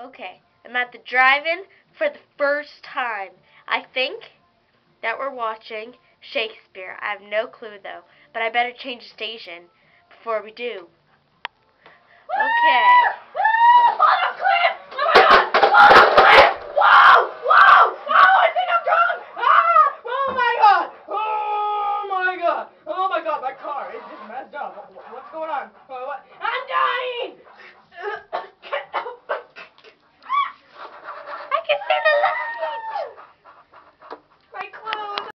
Okay, I'm at the drive-in for the first time. I think that we're watching Shakespeare. I have no clue though, but I better change the station before we do. Okay. On a cliff! Oh my god!